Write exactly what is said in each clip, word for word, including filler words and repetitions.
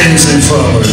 dancing forward.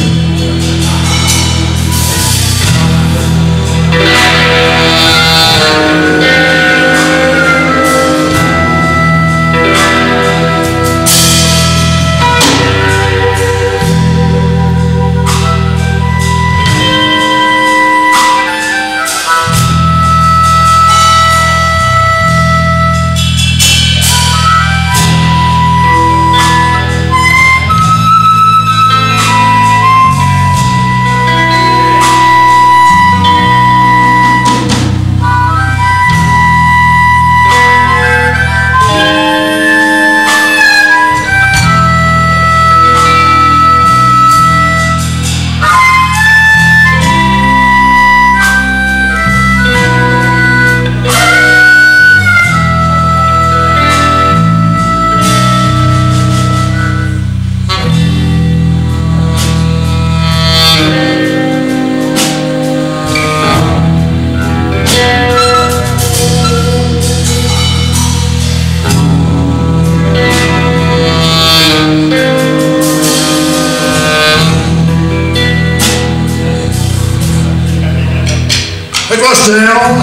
It was down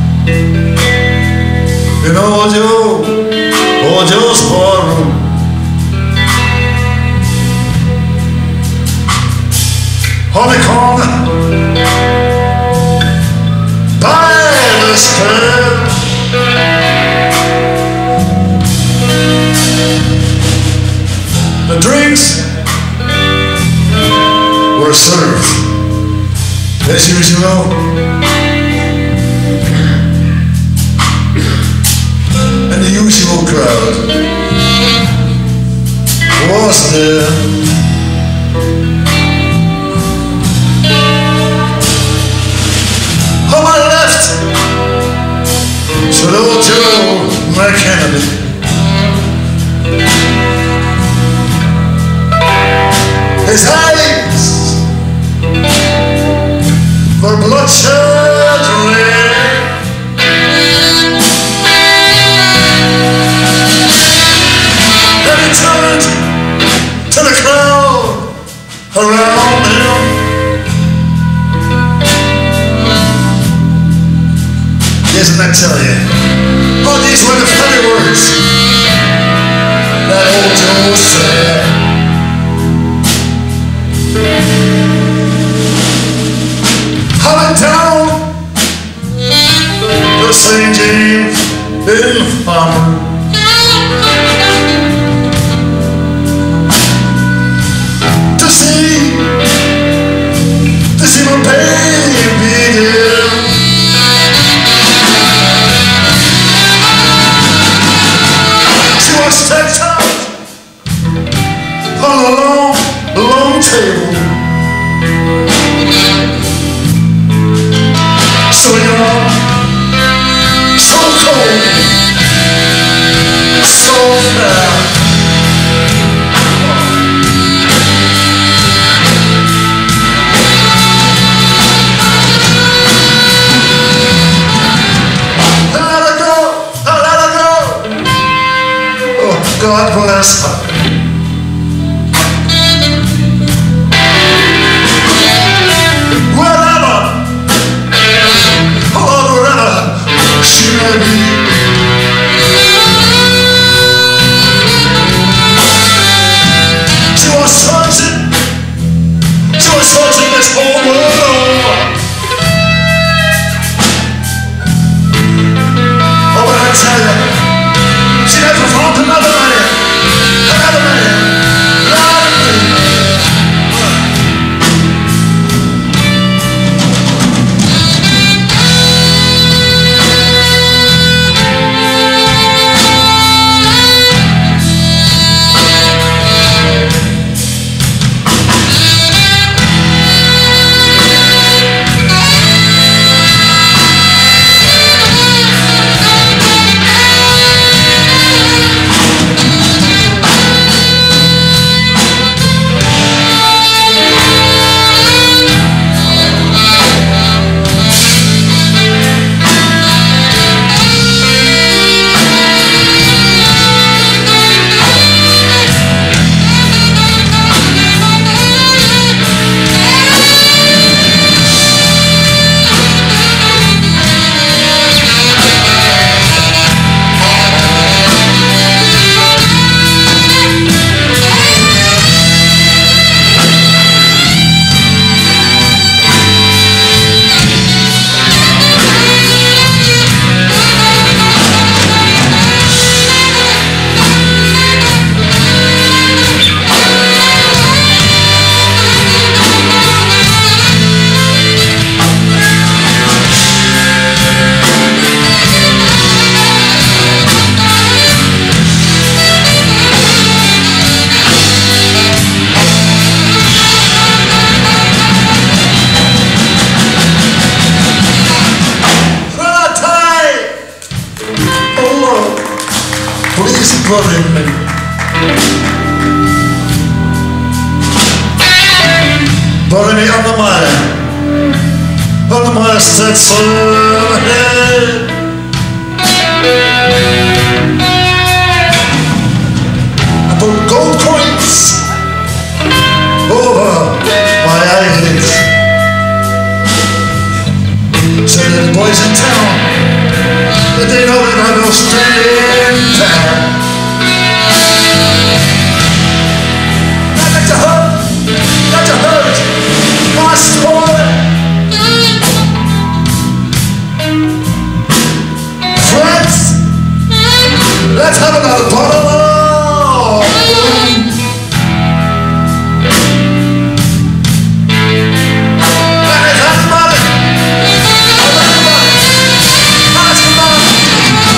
in old Joe, old Joe's ballroom. On the corner by the square, the drinks were served as usual. And the usual crowd was there. On my left stood old Joe McKennedy. His eyes were bloodshot red. Turned to the crowd around him. Isn't that tell you? Oh, these were the funny words that old Joe said. Coming down the Saint James in Farmer, to see, to see my baby again. She was stretched out on a long, long table, so young, so cold, so fair. God bless her. Wherever, oh, wherever she may be, she was searching, she was searching this whole world over. Oh, but I tell you, she never found another man. Another man. bothering me. Bothering me on the mire, on the mire sets overhead. I put gold coins over my eyelids, so that the boys in town, that they know that I will stay in town. I got to hurt, got to hurt my story. Friends, let's have another bottle of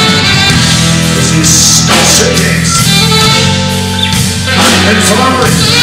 and Ferrari.